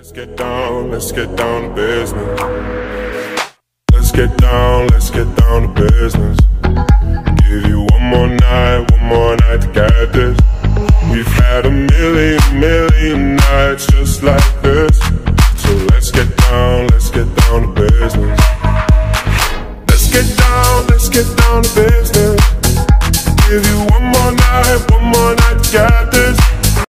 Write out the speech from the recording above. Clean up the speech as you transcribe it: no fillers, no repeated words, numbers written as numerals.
Let's get down to business. Let's get down to business. Give you one more night to get this. We've had a million nights just like this. So let's get down to business. Let's get down to business.